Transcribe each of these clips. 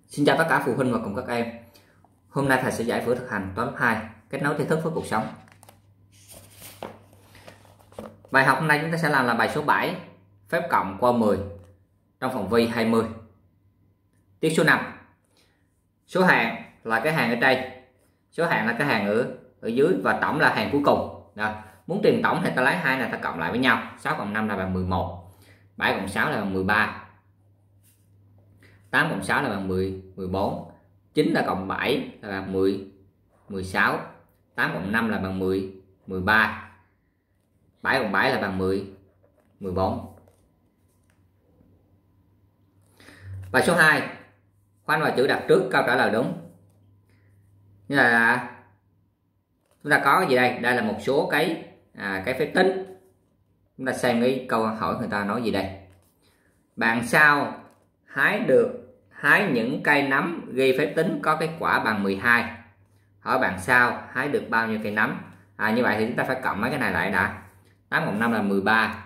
Xin chào tất cả phụ huynh và cùng các em. Hôm nay thầy sẽ giải phương thực hành toán lớp 2, kết nối tri thức với cuộc sống. Bài học hôm nay chúng ta sẽ làm là bài số 7, phép cộng qua 10 trong phòng vi 20. Tiết số 5. Số hạng là cái hàng ở trên, số hạng là cái hàng ở dưới và tổng là hàng cuối cùng. Rồi, muốn tìm tổng thì ta lấy hai này ta cộng lại với nhau. 6 cộng 5 là bằng 11, 7 cộng 6 là bằng 13, 8 cộng 6 là bằng 14, 9 là cộng 7 là bằng 16, 8 cộng 5 là bằng 13, 7 cộng 7 là bằng 14. Bài số 2, khoanh vào chữ đặt trước câu trả lời đúng. Như là chúng ta có cái gì đây? Đây là một số cái phép tính. Chúng ta xem cái câu hỏi người ta nói gì đây. Bạn sao hái những cây nấm ghi phép tính có kết quả bằng 12. Hỏi bạn sao hái được bao nhiêu cây nấm? Như vậy thì chúng ta phải cộng mấy cái này lại đã. 8 cộng 5 là 13,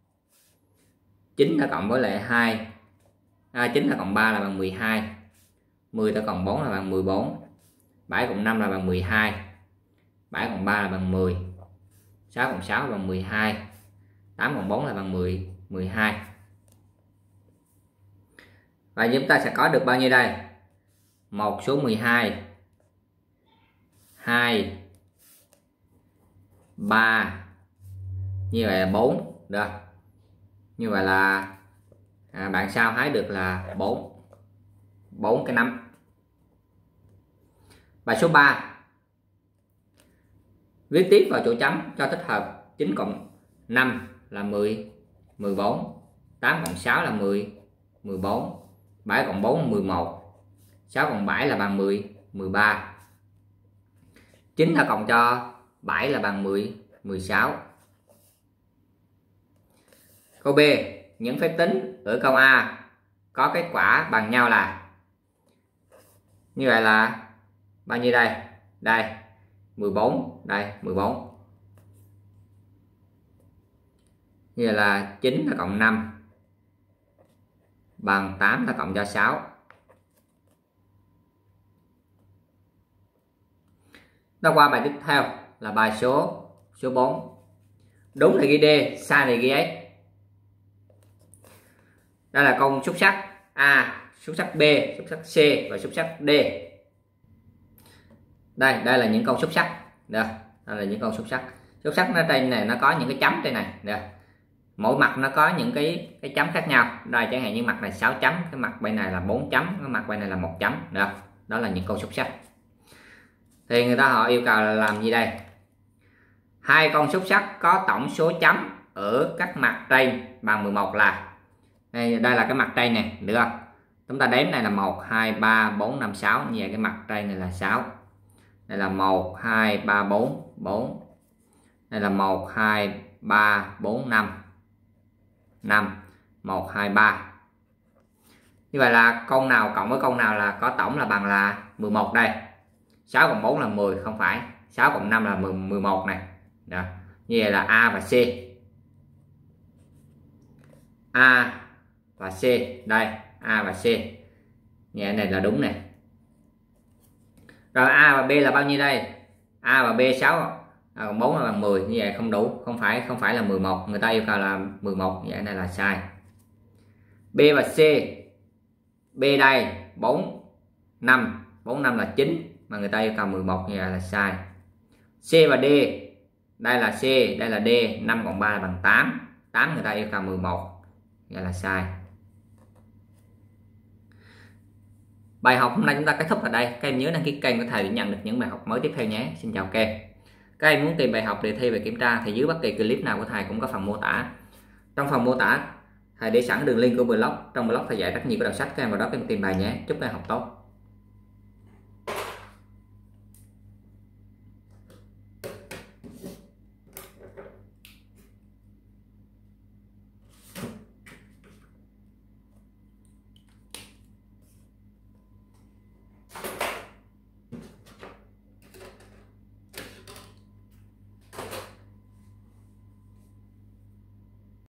9 ta cộng với lại 2, 9 ta cộng 3 là bằng 12, 10 ta cộng 4 là bằng 14, 7 cộng 5 là bằng 12, 7 cộng 3 là bằng 10, 6 cộng 6 là bằng 12, 8 cộng 4 là bằng 12. Và chúng ta sẽ có được bao nhiêu đây? 1 số 12, 2, 3, như vậy là 4. Được. Như vậy là bạn sao hái được là 4 cái nấm. Bài số 3, viết tiếp vào chỗ chấm cho thích hợp. 9 cộng 5 là 14, 8 cộng 6 là 14, 7 cộng 4 là 11, 6 cộng 7 là bằng 13, 9 ta cộng cho 7 là bằng 16. Câu B, những phép tính ở câu A có kết quả bằng nhau là, như vậy là bao nhiêu đây? Đây 14, đây 14. Như vậy là 9 ta cộng 5 bằng 8 ta cộng cho 6. Đó, qua bài tiếp theo là bài số 4. Đúng thì ghi D, sai thì ghi S. Đây là con xúc xắc A, xúc xắc B, xúc xắc C và xúc xắc D. Đây là những con xúc xắc. Đây là những con xúc xắc. Xúc xắc nó trên này nó có những cái chấm trên này. Đây. Mỗi mặt nó có những cái chấm khác nhau. Đây chẳng hạn như mặt này 6 chấm, cái mặt bên này là 4 chấm, cái mặt bên này là 1 chấm. Đó là những con xúc xắc. Thì người ta họ yêu cầu là làm gì đây? Hai con xúc xắc có tổng số chấm ở các mặt trên bằng 11 là. Đây là cái mặt trên này, được không? Chúng ta đếm này là 1 2 3 4 5 6, như vậy cái mặt trên này là 6. Đây là 1 2 3 4. Đây là 1 2 3 4 5, 1 2 3. Như vậy là con nào cộng với con nào là có tổng là bằng là 11 đây. 6 cộng 4 là 10, không phải. 6 cộng 5 là 11 này. Đó. Như vậy là A và C. A và C, đây A và C. Như vậy này là đúng này. Rồi A và B là bao nhiêu đây? A và B 6 còn 4 là bằng 10, như vậy không đủ, không phải là 11, người ta yêu cầu là 11, vậy này là sai. B và C, B đây 4 5 là 9 mà người ta yêu cầu 11, như vậy là sai. C và D, đây là C, đây là D, 5 cộng 3 là bằng 8, người ta yêu cầu 11, vậy là sai. Bài học hôm nay chúng ta kết thúc ở đây. Các em nhớ đăng ký kênh của thầy để nhận được những bài học mới tiếp theo nhé. Xin chào các em. Các em muốn tìm bài học đề thi về kiểm tra thì dưới bất kỳ clip nào của thầy cũng có phần mô tả. Trong phần mô tả thầy để sẵn đường link của blog. Trong blog thầy dạy rất nhiều cái đầu sách, các em vào đó các em tìm bài nhé. Chúc các em học tốt.